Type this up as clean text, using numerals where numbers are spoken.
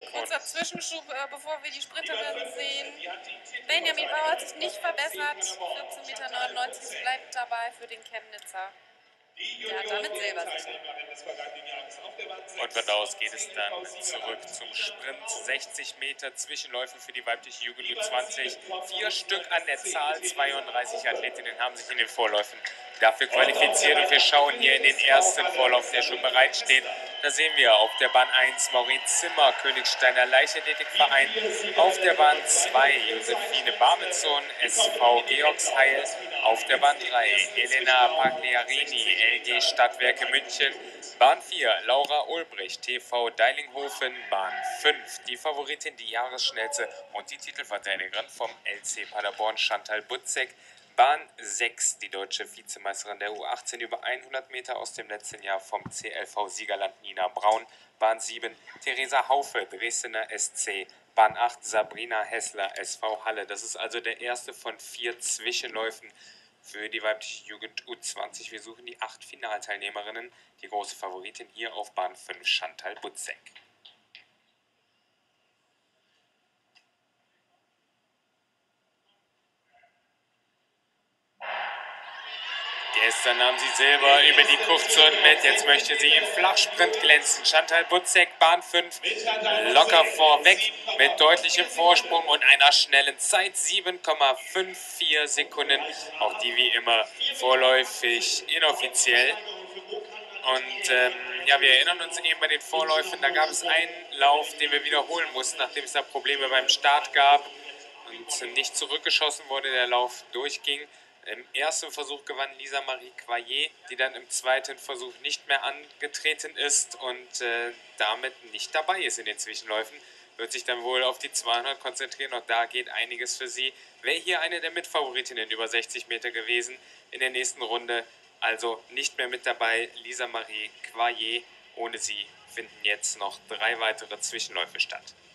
Kurzer Zwischenschub, bevor wir die Sprinterin sehen. Benjamin Bauer hat sich nicht verbessert. 14,99 Meter, es bleibt dabei für den Chemnitzer. Der hat damit Silber sicher. Und von da aus geht es dann zurück zum Sprint. 60 Meter Zwischenläufe für die weibliche Jugend U20. 4 Stück an der Zahl, 32 Athletinnen haben sich in den Vorläufen dafür qualifiziert. Und wir schauen hier in den ersten Vorlauf, der schon bereitsteht. Da sehen wir auf der Bahn 1 Maureen Zimmer, Königsteiner Leichtathletikverein. Auf der Bahn 2 Josephine Barmenson, SV Georgsheil. Auf der Bahn 3 Elena Pagliarini, LG Stadtwerke München. Bahn 4 Laura Ulbricht, TV Deilinghofen. Bahn 5 die Favoritin, die Jahresschnellste und die Titelverteidigerin vom LC Paderborn, Chantal Butzek. Bahn 6 die deutsche Vizemeisterin der U18 über 100 Meter aus dem letzten Jahr vom CLV Siegerland, Nina Braun. Bahn 7 Theresa Haufe, Dresdner SC. Bahn 8 Sabrina Hessler, SV Halle. Das ist also der erste von 4 Zwischenläufen für die weibliche Jugend U20. Wir suchen die 8 Finalteilnehmerinnen. Die große Favoritin hier auf Bahn 5, Chantal Butzek. Gestern nahm sie Silber über die Kurzhürden mit. Jetzt möchte sie im Flachsprint glänzen. Chantal Butzek, Bahn 5, locker vorweg mit deutlichem Vorsprung und einer schnellen Zeit. 7,54 Sekunden. Auch die wie immer vorläufig inoffiziell. Und ja, wir erinnern uns eben bei den Vorläufen, da gab es einen Lauf, den wir wiederholen mussten, nachdem es da Probleme beim Start gab und nicht zurückgeschossen wurde, der Lauf durchging. Im ersten Versuch gewann Lisa Marie Quayer, die dann im zweiten Versuch nicht mehr angetreten ist und damit nicht dabei ist in den Zwischenläufen. Wird sich dann wohl auf die 200 konzentrieren, auch da geht einiges für sie. Wäre hier eine der Mitfavoritinnen über 60 Meter gewesen in der nächsten Runde, also nicht mehr mit dabei. Lisa Marie Quayer, ohne sie finden jetzt noch 3 weitere Zwischenläufe statt.